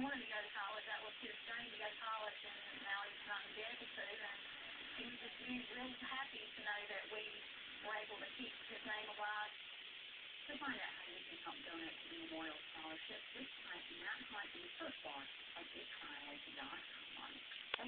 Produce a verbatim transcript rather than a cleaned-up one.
wanted to go to college. That was his dream to go to college, and now he's not able to. And he was just he was real happy to know that we were able to keep his name alive. To find out how you can help donate to the Memorial Scholarship, please type Matt Hunt in the search bar of big triangle dot com.